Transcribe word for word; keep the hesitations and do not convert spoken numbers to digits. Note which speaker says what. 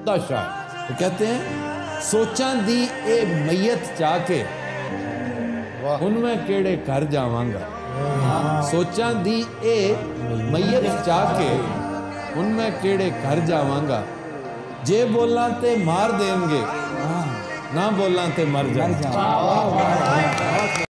Speaker 1: दा शायर। तो कहते हैं सोचां दी ए मैयत चाके उनमें केड़े घर जावांगा, सोचां दी ए मैयत चाके उनमें केड़े घर जावांगा, जे बोलां ते मार देंगे ना बोलां ते मर जावांगा।